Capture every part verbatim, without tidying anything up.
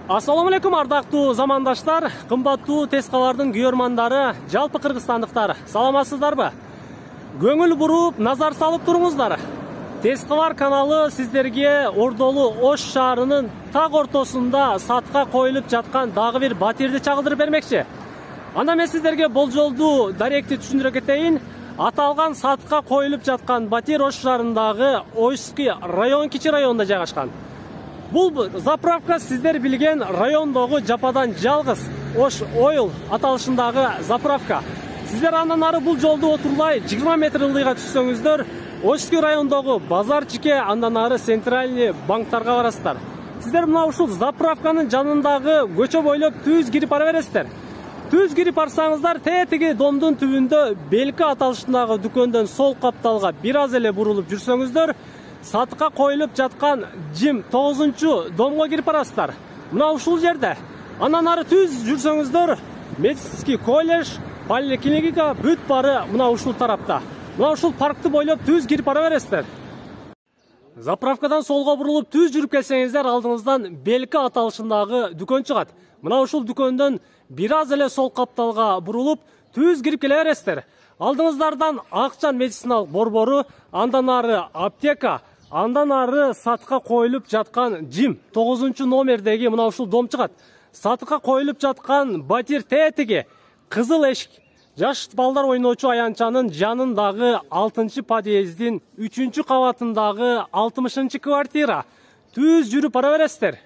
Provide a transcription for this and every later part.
Assalamu алейкум ардактуу замандаштар, кымбаттуу Тескалардын күйөрмандары, жалпы кыргызстандыктар. Саламатсыздарбы? Көңүл буруп, назар салып туруңуздар. Тескалар каналы сиздерге Ордолу Ош шаарынын так ортосунда сатка коюлуп жаткан дагы бир батирди чагылдырып бермекчи. Анда мен сиздерге болжолдуу даректи түшүндүрө кетейин. Аталган сатка коюлуп жаткан батир Ош шаарындагы Ойский район кичи районунда жайгашкан. Бул заправка сиздер билген райондогу жападан жалгыз Ош Oil аталышындагы заправка. Сиздер андан ары бул жолду отурлай жыйырма метр ылдыйга түшсөңүздөр, Ойский райондогу базарчике, андан ары центральный банктарга барасыздар. Сиздер мына ушул заправканын жанындагы көчө бойлоп түз кирип бара бересиздер. Түз кирип барсаңыздар, тетиги домдун түбүндө Белки аталышындагы дүкөндөн сол капталга бир аз эле бурулуп жүрсөңүздөр, сатка коюлуп жаткан Жим тогузунчу домго кирип барасыздар. Мына ушул жерде. Андан ары түз жүрсөңүздөр, медицинский колледж, поликлиника бүт бары мына ушул тарапта. Мына ушул паркты бойлоп түз кирип бара бересиздер. Заправкадан солго бурулуп түз жүрүп келсеңиздер, алдыңыздан Белки аталышындагы дүкөн чыгат. Мына ушул дүкөндөн бир аз эле сол капталга бурулуп түз кирип келе бересиздер. Алдыңыздардан Акчан медициналык борбору, андан ары аптека, андан ары сатка коюлуп жаткан Жим тогузунчу номердеги мына ушул дом чыгат. Сатка коюлуп жаткан батир тетиги кызыл эшик, жаш балдар ойночу аянчанын жанындагы алтынчы подъездин үчүнчү кабатындагы алтымышынчы квартира. Түз жүрүп бара бересиздер.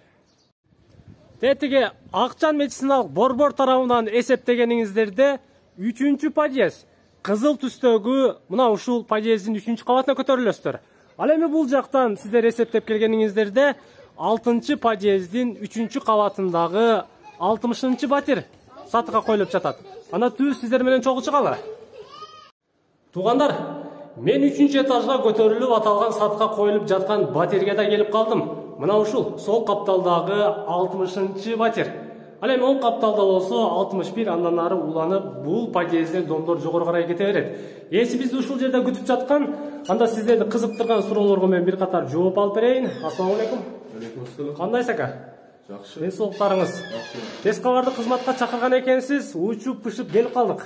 Тетиги Акчан медициналык борбор тарабынан эсептегениңиздерде үчүнчү подъезд, кызыл түстөгү мына ушул подъездин үчүнчү кабатына көтөрүлөсүздөр. Ал эми бул жактан сиздер эсептеп келгениңиздерде алтынчы подъездин үчүнчү кабатындагы алтымышынчы батир сатыга коюлуп жатат. Ана түз сиздер менен чогуу чыгалы. Туугандар, мен үчүнчү этажга көтөрүлүп аталган сатка коюлуп жаткан батирге да келип калдым. Мына ушул сол капталдагы алтымышынчы батир. Ал эми оң капталда болсо алтымыш бир, андан ары уланып бул подъезден домдор жогору карай кете берет. Эси бизди ушул жерде күтүп жаткан, анда сиздерди кызыктырган суроолорго мен бир катар жооп алып берейин. Ассаламу алейкум. Алейкум ассалам. Кандайсыз ака? Жакшы. Ден соолуктарыңыз? Жакшы. Тескаларды кызматка чакырган экенсиз, учуп пышып келип калдык.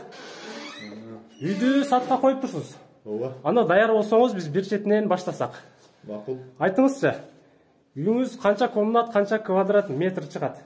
Үйдү сатка коюп турсуз. Ооба. Анда даяр болсоңуз биз бир четинен баштасак. Макул. Айтыңызчы, үйүңүз канча комнат, канча квадрат метр чыгат?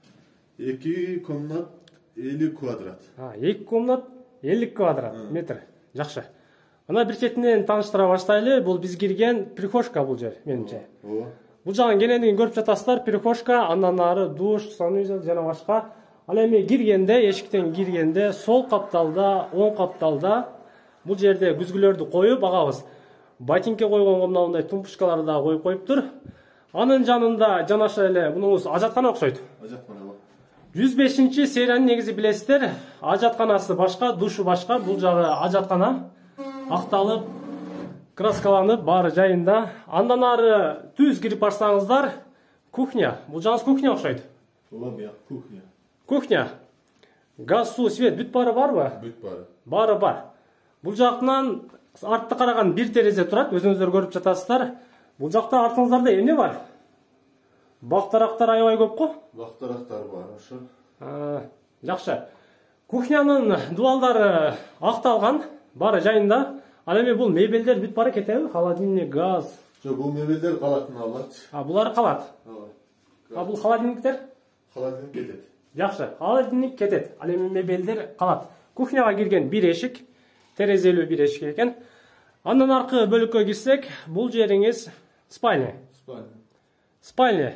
эки комнат элүү квадрат. А, эки комнат элүү квадрат метр. Жакшы. Ана бир четинен тааныштыра баштайлы. Бул биз кирген прихожка бул жер, менимче. Ооба. Бул жагын кенендигин көрүп жатасыздар. Прихожка, андан ары душ, санузел жана башка. Ал эми киргенде, эшиктен киргенде сол капталда, оң капталда бул жерде күзгүлөрдү коюп, агабыз ботинке койгонго мына мындай тумпушкаларды да коюп коюптур. Анын жанында жанаша эле мунуңуз ажаткана окшойт. Ажаткана бар. жүз бешинчи сериянын негизи билесиздер. Ажатканасы башка, душу башка. Бул жагы ажаткана. Акталып, краскаланып, баары жайында. Андан ары түз кирип барсаңыздар, кухня. Бул жагы кухня окшойт. Ооба, бия кухня. Кухня. Газ, суу, свет бүт баары барбы? Бүт бары. Баары бар. Бул жактан артта караган бир терезе турат, өзүңүздөр көрүп жатасыздар. Бул жакта артыңыздарда эмне бар? Бактарактар аябай көп го? Бактарактар бар, ошо. Жакшы. Кухнянын дубалдары акталган, баары жайында. Ал эми бул мебелдер бүт бары кетеби? Холодильник, газ. Жок, бул мебелдер калатын алат. А, булар калат. Ооба. А бул холодильниктер? Холодильник кетет. Жакшы. Холодильник кетет. Ал эми мебелдер калат. Кухняга кирген бир эшик, терезелүү бир эшик экен. Андан аркы бөлүккө кирсек, бул жериңиз спальня. Спальня. Спальня.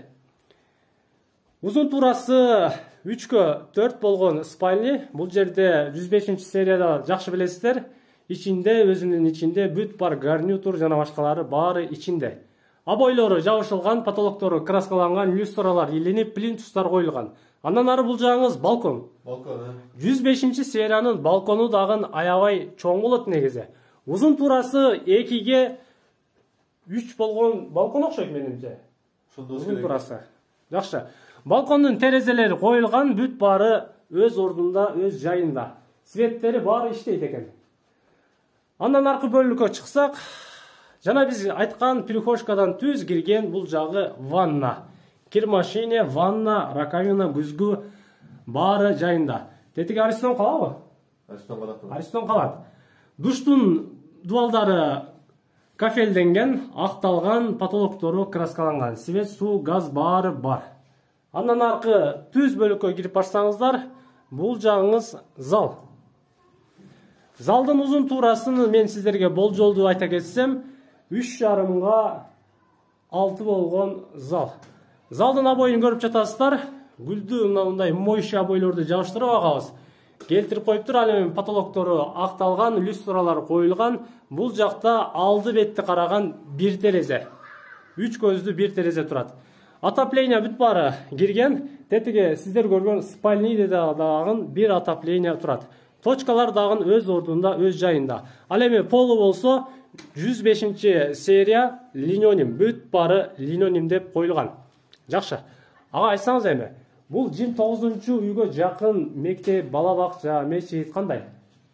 Узун туурасы үчкө төрт болгон спальня. Бул жерде жүз бешинчи серияда жакшы билесиздер. Ичинде, өзүнүн ичинде бүт бар гарнитур жана башкалары баары ичинде. Абойлору жабышылган, потолоктору краскаланган, люстралар илинип, плинтустар коюлган. Андан ары бул жагыңыз балкон. Балкон. жүз бешинчи сериянын балкону дагы аябай чоң болот негизи. Узун туурасы экиге үч болгон балкон окшойт менимче. Узун туурасы. Жакшы. Балкондун терезелери коюлган, бүт баары өз ордунда, өз жайында. Светтери баары иштейт экен. Андан аркы бөлүккө чыксак, жана биз айткан прихожкадан түз кирген бул жагы ванна. кир машине, ванна, раковина, күзгү баары жайында. Тетиги Аристон калабы? Аристон калат. Аристон калат. Душтун дубалдары кафелденген, акталган, потолоктору краскаланган. Свет, суу, газ баары бар. Андан аркы түз бөлүккө кирип барсаңыздар, бул жагыңыз зал. Залдын узун туурасын мен сиздерге болжолду айта кетсем, үч жарымга алты болгон зал. Залдын обоюн көрүп жатасыздар. Гүлдү мындай моющий обойлорду жабыштырып агабыз. Келтирип коюптур, ал эми потолоктору акталган, люстралар коюлган. Бул жакта алды бетти караган бир терезе. Үч көздүү бир терезе турат. Отопление бүт баары кирген. Тетиге сиздер көргөн спальныйде дагы бир отопление турат. Точкалар дагы өз ордунда, өз жайында. Ал эми полу болсо жүз бешинчи серия линоним, бүт баары линоним деп коюлган. Жакшы. Ага айтсаңыз эми, бул жыйырма тогузунчу үйгө жакын мектеп, бала бакча, мечит кандай?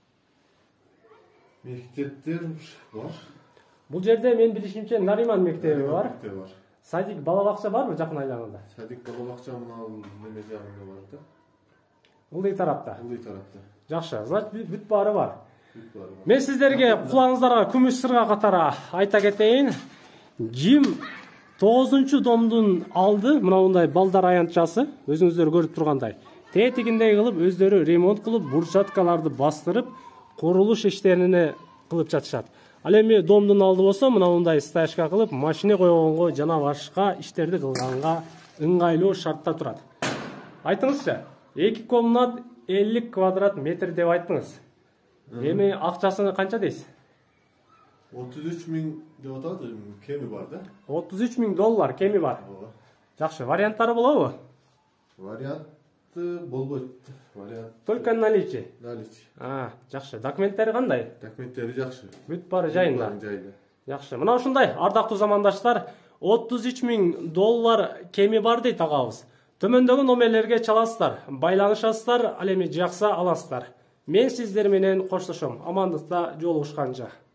Мектептер бар. Бул жерде мен билишимче Нариман мектеби бар. Мектеп бар. Садик, бала бакча барбы жакын айланында? Садик, бала бакча мына неме жагында бар да. Ылдый тарапта. Ылдый тарапта. Жакшы, значит бүт баары бар. Бүт баары бар. Мен сиздерге кулаңыздарга күмүш сырга катары айта кетейин. жыйырма тогузунчу домдун алды мындай балдар аянтчасы, өзүңүздөр көрүп тургандай. Тетигиндей кылып өздөрү ремонт кылып, бурчаткаларды бастырып, курулуш иштерине кылып жатышат. Ал эми домдун алды болсо мындай стаяшка кылып, машина койгонго жана башка иштерди кылганга ыңгайлуу шартта турат. Айтыңызчы, эки комнат элүү квадрат метр деп айттыңыз. Эми акчасын канча дейсиз? отуз үч миң деп атат, кеми бар да. отуз үч миң доллар кеми бар. Жакшы, варианттары болобу? Варианты болбойт. Вариант. Только наличие. Наличие. А, жакшы. Документтери кандай? Документтери жакшы. Бүт баары жайында. Жайында. Жакшы. Мына ушундай, ардактуу замандаштар, отуз үч миң доллар кеми бар дейт агабыз. Төмөндөгү номерлерге чаласыздар, байланышасыздар, ал эми жакса аласыздар. Мен сиздер менен коштошом. Амандыкта жолугушканча.